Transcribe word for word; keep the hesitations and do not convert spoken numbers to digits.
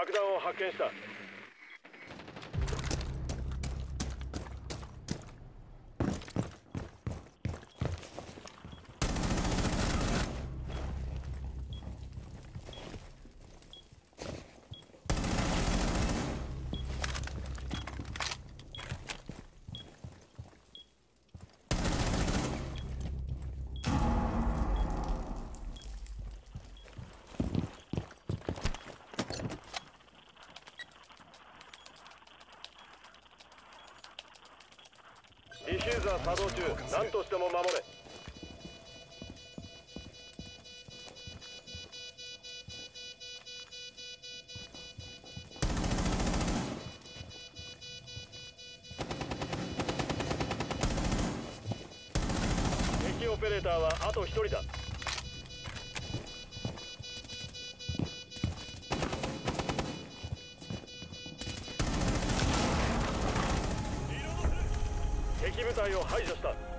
爆弾を発見した。ディフューザー作動中、何としても守れ。敵オペレーターはあと一人だ。敵部隊を排除した。